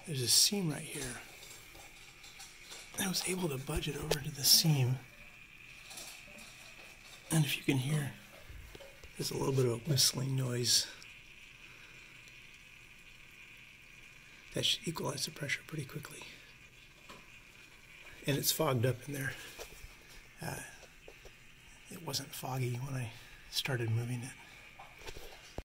there's a seam right here. I was able to budge it over to the seam. And if you can hear, there's a little bit of a whistling noise. That should equalize the pressure pretty quickly. And it's fogged up in there. It wasn't foggy when I started moving it.